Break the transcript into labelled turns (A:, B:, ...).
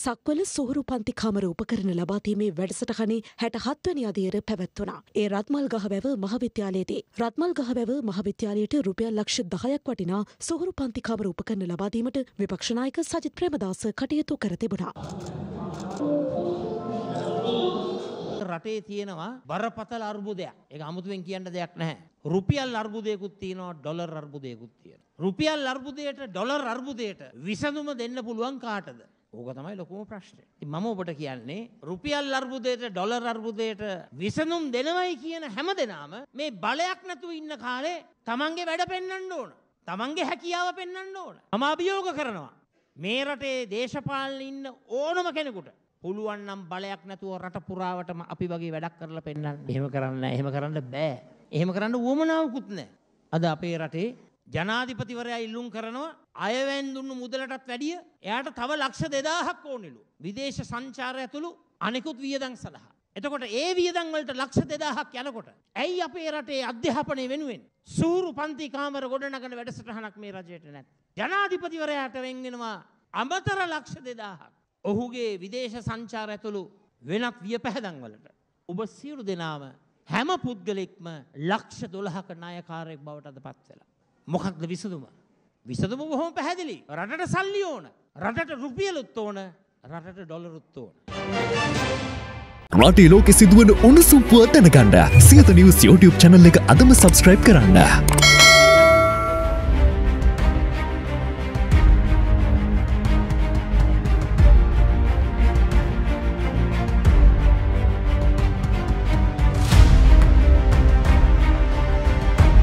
A: සක්වල සොහොරු පන්ති කාමර උපකරණ ලබා දීමේ වැඩසටහනේ 67 වෙනි අදියර පැවැත්වුණා. ඒ රත්මල්ගහවැව මහවිද්‍යාලයේදී රත්මල්ගහවැව මහවිද්‍යාලයට රුපියල් ලක්ෂ 10ක් වටිනා සොහොරු පන්ති කාමර උපකරණ ලබා දීමට විපක්ෂ නායක සජිත් ප්‍රේමදාස කටයුතු කර තිබුණා.
B: රටේ තියෙනවා බරපතල අර්බුදයක්. ඒක අමුතුවෙන් කියන්න දෙයක් නැහැ. රුපියල් අර්බුදයකුත් තියෙනවා, ඩොලර් අර්බුදයකුත් තියෙනවා. රුපියල් අර්බුදයට ඩොලර් අර්බුදයට විසඳුම දෙන්න පුළුවන් කාටද? ඕක තමයි ලොකුම ප්‍රශ්නේ. ඉතින් මම ඔබට කියන්නේ රුපියල් අර්බුදයට ඩොලර් අර්බුදයට විසඳුම් දෙනවයි කියන හැමදෙනාම මේ බලයක් නැතුව ඉන්න කාලේ තමන්ගේ වැඩ පෙන්වන්න ඕන. තමන්ගේ හැකියාව පෙන්වන්න ඕන. මම අභියෝග කරනවා මේ රටේ දේශපාලනේ ඉන්න ඕනම කෙනෙකුට පුළුවන් නම් බලයක් නැතුව රට පුරාවටම අපි වගේ වැඩක් කරලා පෙන්නන්න. එහෙම කරන්න නැහැ. එහෙම කරන්න බෑ. එහෙම කරන්න උවමනාවකුත් නැහැ. අද අපේ රටේ ජනාධිපතිවරයා ඉල්ලුම් කරනවා අයවැයෙන් දුන්නු මුදලටත් වැඩිය එයාට තව ලක්ෂ 2000ක් ඕනෙලු. විදේශ සංචාරය ඇතුළු අනෙකුත් වියදම් සඳහා. එතකොට ඒ වියදම් වලට ලක්ෂ 2000ක් යනකොට ඇයි අපේ රටේ අධ්‍යාපනය වෙනුවෙන් සූරු පන්ති කාමර ගොඩනගන වැඩසටහනක් මේ රජයට නැත්? ජනාධිපතිවරයාට වෙන් වෙනවා අමතර ලක්ෂ 2000ක්. ඔහුගේ විදේශ සංචාර ඇතුළු වෙනත් වියපැහැදන් වලට ඔබ සියලු දෙනාම හැම පුද්ගලෙක්ම ලක්ෂ 12ක ණයකාරයෙක් බවට අදපත් වෙලා. මොකක්ද විසඳුම? විසඳුම බොහොම පැහැදිලි. රටට සල්ලි ඕන. රටට රුපියලුත් ඕන. රටට ඩොලරුත් ඕන.
C: රටේ ලෝකෙ සිදුවන උණුසුම් පුවත් දැනගන්න සියත නිවුස් YouTube channel එක අදම subscribe කරන්න.